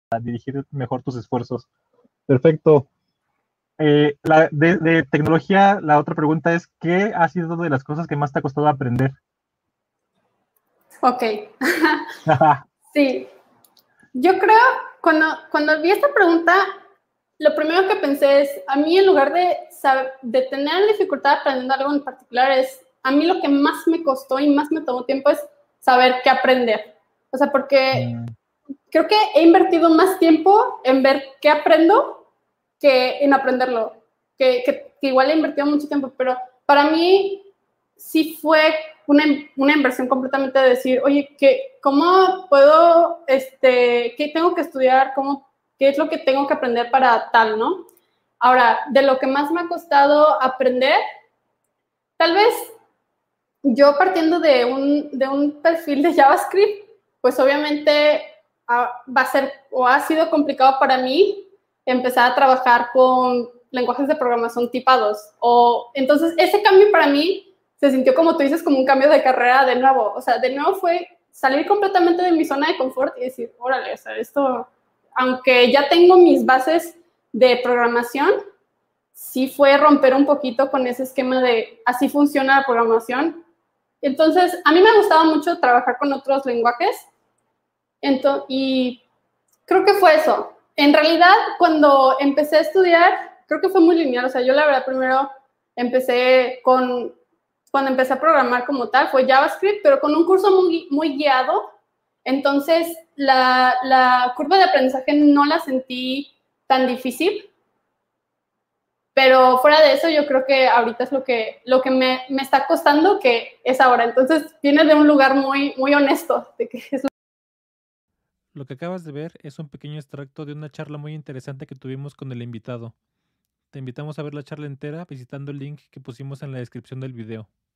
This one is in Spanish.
dirigir mejor tus esfuerzos. Perfecto. De tecnología, la otra pregunta es, ¿qué ha sido de las cosas que más te ha costado aprender? Ok. Sí. Yo creo, cuando vi esta pregunta, lo primero que pensé es, a mí en lugar de tener dificultad aprendiendo algo en particular, a mí lo que más me costó y más me tomó tiempo es saber qué aprender. O sea, porque creo que he invertido más tiempo en ver qué aprendo que en aprenderlo. Que igual he invertido mucho tiempo, pero para mí sí fue una inversión completamente de decir, oye, ¿cómo puedo, qué tengo que estudiar? ¿Qué es lo que tengo que aprender para tal, no? Ahora, de lo que más me ha costado aprender, tal vez yo partiendo de un perfil de JavaScript, pues obviamente va a ser o ha sido complicado para mí empezar a trabajar con lenguajes de programación tipados. Entonces, ese cambio para mí se sintió, como tú dices, como un cambio de carrera de nuevo. O sea, de nuevo fue salir completamente de mi zona de confort y decir, órale, o sea, esto, aunque ya tengo mis bases de programación, sí fue romper un poquito con ese esquema de así funciona la programación. Entonces, a mí me gustaba mucho trabajar con otros lenguajes y creo que fue eso. En realidad, cuando empecé a estudiar, creo que fue muy lineal. O sea, yo la verdad primero cuando empecé a programar como tal, fue JavaScript, pero con un curso muy guiado. Entonces, la curva de aprendizaje no la sentí tan difícil. Pero fuera de eso, yo creo que ahorita es lo que me está costando, que es ahora. Entonces, viene de un lugar muy, muy honesto. De que es Lo que acabas de ver es un pequeño extracto de una charla muy interesante que tuvimos con el invitado. Te invitamos a ver la charla entera visitando el link que pusimos en la descripción del video.